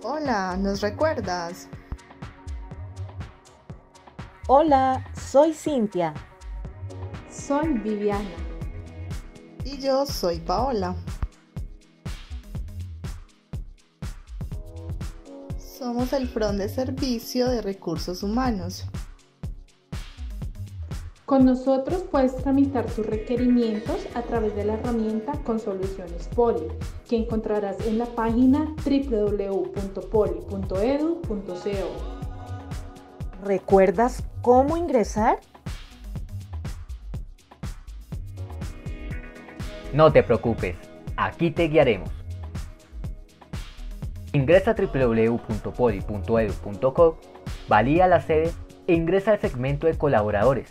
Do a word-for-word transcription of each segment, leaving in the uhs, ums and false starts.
Hola, ¿nos recuerdas? Hola, soy Cintia. Soy Viviana. Y yo soy Paola. Somos el Front de Servicio de Recursos Humanos. Con nosotros puedes tramitar tus requerimientos a través de la herramienta Consoluciones Poli, que encontrarás en la página doble u doble u doble u punto poli punto edu punto co. ¿Recuerdas cómo ingresar? No te preocupes, aquí te guiaremos. Ingresa a doble u doble u doble u punto poli punto edu punto co, valida la sede e ingresa al segmento de colaboradores.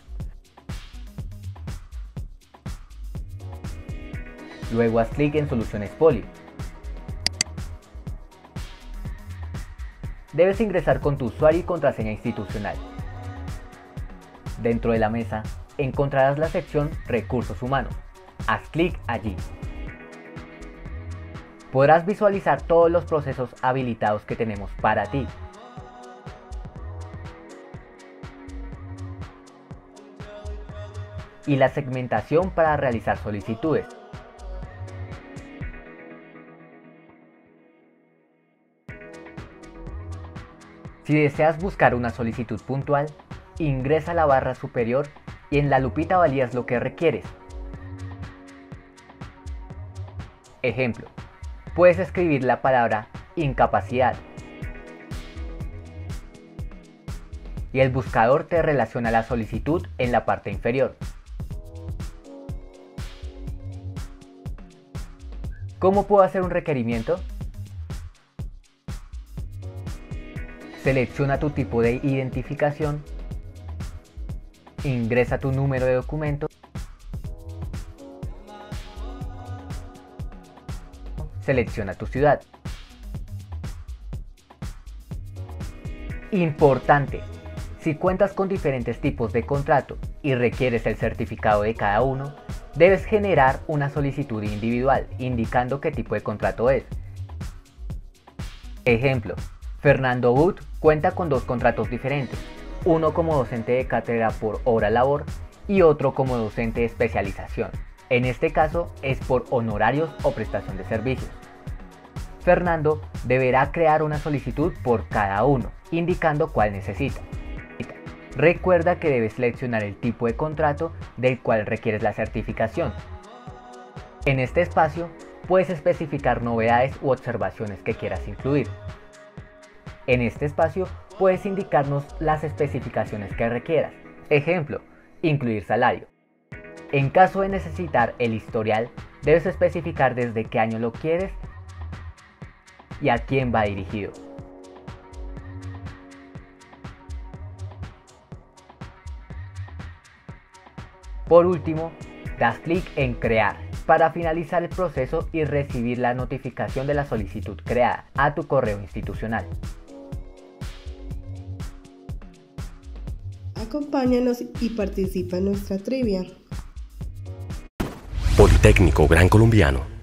Luego haz clic en Soluciones Poli. Debes ingresar con tu usuario y contraseña institucional. Dentro de la mesa encontrarás la sección Recursos Humanos. Haz clic allí. Podrás visualizar todos los procesos habilitados que tenemos para ti. Y la segmentación para realizar solicitudes. Si deseas buscar una solicitud puntual, ingresa a la barra superior y en la lupita validas lo que requieres. Ejemplo, puedes escribir la palabra incapacidad y el buscador te relaciona la solicitud en la parte inferior. ¿Cómo puedo hacer un requerimiento? Selecciona tu tipo de identificación, ingresa tu número de documento, selecciona tu ciudad. Importante, si cuentas con diferentes tipos de contrato y requieres el certificado de cada uno, debes generar una solicitud individual indicando qué tipo de contrato es. Ejemplo, Fernando Wood cuenta con dos contratos diferentes, uno como docente de cátedra por hora labor y otro como docente de especialización. En este caso es por honorarios o prestación de servicios. Fernando deberá crear una solicitud por cada uno, indicando cuál necesita. Recuerda que debes seleccionar el tipo de contrato del cual requieres la certificación. En este espacio puedes especificar novedades u observaciones que quieras incluir. En este espacio puedes indicarnos las especificaciones que requieras. Ejemplo, incluir salario. En caso de necesitar el historial, debes especificar desde qué año lo quieres y a quién va dirigido. Por último, das clic en Crear para finalizar el proceso y recibir la notificación de la solicitud creada a tu correo institucional. Acompáñanos y participa en nuestra trivia. Politécnico Gran Colombiano.